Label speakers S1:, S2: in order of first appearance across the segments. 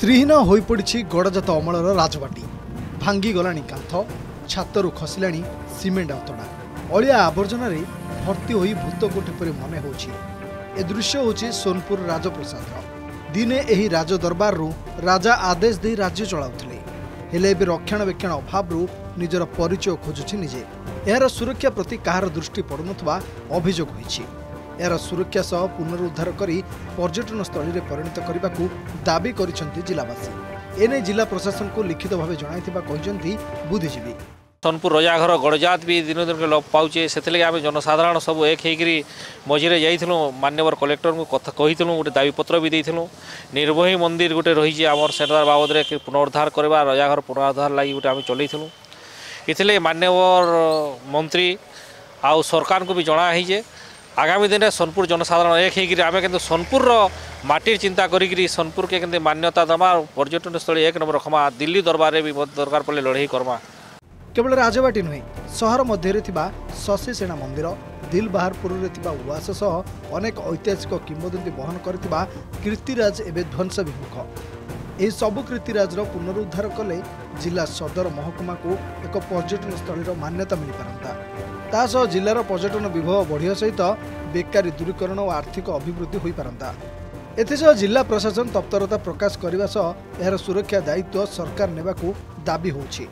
S1: श्रीहीन हो पड़ी गड़जात अमलर राजबाटी भांगी गलानी कांथ छातरू खसला सीमेंट अतड़ा अलिया आवर्जन भर्ती हो भूतकोठी परि मन हो दृश्य हूँ सोनपुर राजप्रसाद दिने एही राज दरबार राजा आदेश दे राज्य चलाउथिले हेले एबे रक्षणाबेक्षण अभाव निजर परिचय खोजुछि निजे यार सुरक्षा प्रति कहार दृष्टि पड़ुनथबा अभियोग होइछि। यार सुरक्षा सह पुनरुद्धार करी पर्यटन स्थली रे परिणत करने दाबी करिसेंति जिलावासी एने जिला प्रशासन को लिखित भाव जणाइथिबा कहिसेंति बुद्धिजीवी।
S2: सोनपुर रजाघर गड़जात भी दिन दिन लोप पाचे से आम जनसाधारण सब एक होकर मझे जाइलु मान्यवर कलेक्टर को कथा कही गोटे दाबीपत्र भी देलु निर्भयी मंदिर गोटे रही आमर सेटार बाबद में पुनरुद्धार करवा रजाघर पुनरुद्धार लगी गोटे आम चलू इथिले मान्यवर मंत्री आउ सरकार को भी जनाई आगामी दिन में सोनपुर जनसाधारण एक होकर आम के सोनपुर माटी चिंता करी सोनपुर के मान्यता दमा पर्यटन स्थली एक नंबर रखमा दिल्ली दरबार भी दरकार पड़े लड़े करमा।
S1: केवल राजबाटी नुहे सहर मध्य शशि सेना मंदिर दिल बाहारपुर उआस सह अनेक ऐतिहासिक किंवदंती बहन करथिबा कीर्तिराज एवं ध्वंस विमुख यह सबु कीर्तिराज पुनरुद्धार कले जिला सदर महकुमा को एक पर्यटन स्थली मान्यता मिल पारंता तासह जिलार पर्यटन विभव बढ़िया सहित बेकारी दूरीकरण और आर्थिक अभिवृद्धि हो पारंता। एथिसह जिला प्रशासन तत्परता प्रकाश करने सह यार सुरक्षा दायित्व सरकार नेबाकू दाबी होछि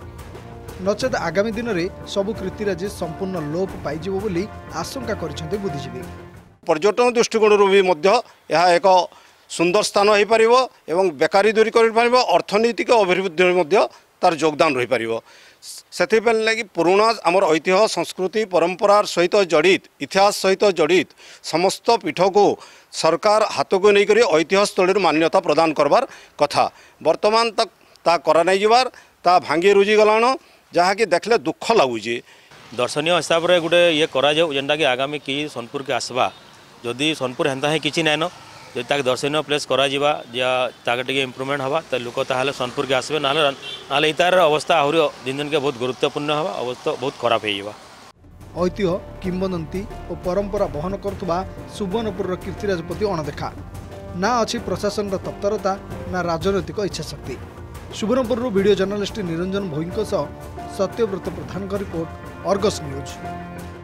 S1: नचेत आगामी दिन में सबु कीर्तिराज संपूर्ण लोप पाइजिबो बोली आशंका करिसेंति बुद्धिजीवी।
S3: पर्यटन दृष्टिकोण भी एक सुंदर स्थान हो पारिबो एवं बेकारी दूरी कर पारिबो अर्थनैतिक अभिवृद्धि तार योगदान रही पारिबो से लगी पुराणा आमर ऐतिह्य संस्कृति परंपरार सहित जड़ित इतिहास सहित जड़ित समस्त पीठ को सरकार हाथ को नहीं करी ऐतिह्य स्थल मान्यता प्रदान करवार कथा वर्तमान तक ता करा नहीं जीवार ता भांगी रुजी गलाण जहाँकि देखले दुख लगुच
S4: दर्शनीय हिसाब से गोटे ये करा जेनटा कि आगामी कि सोनपुर के आसवा जदि सोनपुर हेन्ता ही किसी नाइन जो ताक दर्शनीय प्लेस करा टे इम्प्रूवमेंट हवा तो लोक ताहले सोनपुर के आसबे ना इतार अवस्था आहरी दिन दिन के बहुत गुरुत्वपूर्ण हवा अवस्था बहुत खराब हो
S1: ऐतिह्य किंवदंती और परंपरा बहन करुवा सुवर्णपुर कीर्तिराज प्रति अणदेखा ना अच्छी प्रशासन तत्परता ना राजनैतिक इच्छाशक्ति। Subarnapur video journalist Niranjan Bhoi Satyabrata Pradhan report Argus news.